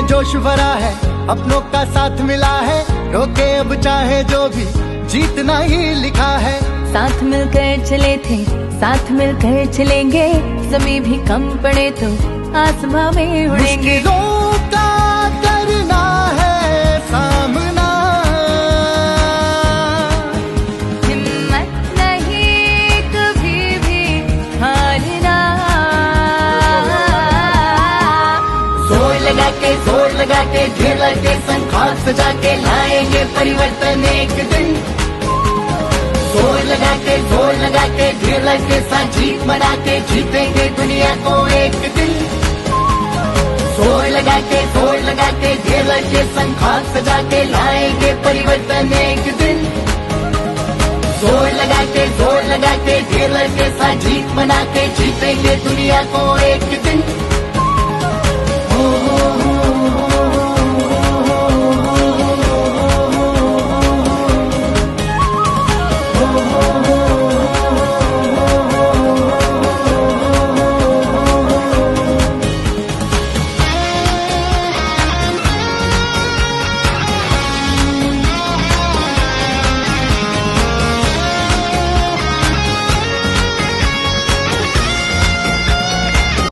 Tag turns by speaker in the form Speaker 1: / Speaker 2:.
Speaker 1: में जोश भरा है, अपनों का साथ मिला है, रोके अब चाहे जो भी जीतना ही लिखा है।
Speaker 2: साथ मिलकर चले थे, साथ मिलकर चलेंगे, जमी भी कम पड़े तो आसमां में उड़ेंगे।
Speaker 1: मुश्किलों का करना है सामना,
Speaker 2: हिम्मत नहीं कभी भी हारना।
Speaker 3: जोर लगा के ढेर के संग खाक सजा के लाएंगे परिवर्तन एक दिन। जोर लगा के ढेर के साथ जीत मना के जीतेंगे दुनिया को एक दिन। जोर लगा के ढेर के संग खाक सजा के लाएंगे परिवर्तन एक दिन। जोर लगा के ढेर के साथ जीत मना के जीतेंगे दुनिया को एक दिन।